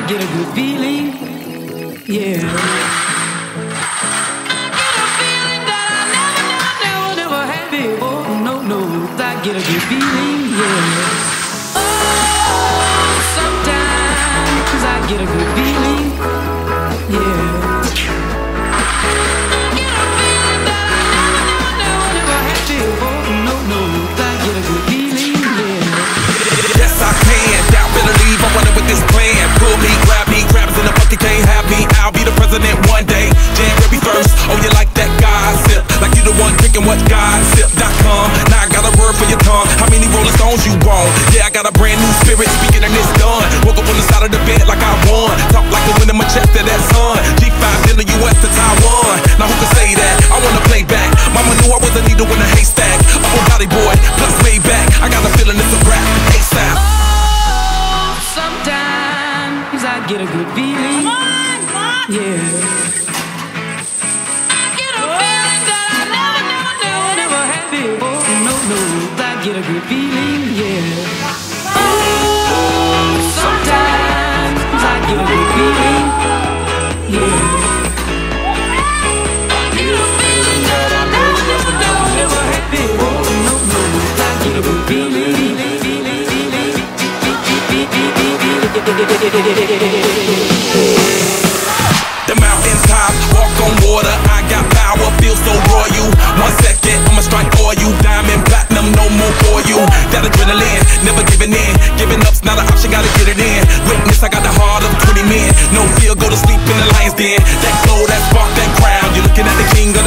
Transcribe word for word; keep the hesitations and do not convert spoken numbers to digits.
get a good feeling, yeah. I get a good feeling, yeah. Oh, sometimes I get a good feeling, yeah. I get a feeling that I never, never, never had before. No, no, I get a good feeling, yeah. Yes, I can. Doubt, better leave. I'm running with this plan. Pull me, grab me, grabs in the bucket, can't have me. I'll be the president one day. January first. Oh, you like that gossip? Like you the one drinking what gossip dot com. Now I got a word for your tongue. How many Rolling Stones you want? Yeah, I got a brand new spirit. Speaking and it's done. Woke up on the side of the bed like I won. Talk like the wind in my chest to that sun. G five in the U S to Taiwan. Now who can say that? I wanna play back. Mama knew I was a needle in a haystack. A whole body boy, plus way back. I got a feeling it's a rap. ASAP. Oh, sometimes I get a good feeling. Come on, come on. Yeah. Get a good feeling, yeah. Oh, sometimes I get a good feeling, yeah. I get a feeling that I never, never, never, never had before. No, no, I get a good feeling, the mountaintop, walk on water. I got power, feel so royal. One second, I'ma strike for you. Diamond, platinum, no more for you. That adrenaline, never giving in. Giving up's not an option, gotta get it in. Witness, I got the heart of twenty men. No fear, go to sleep in the lion's den. That glow, that spark, that crown. You're looking at the king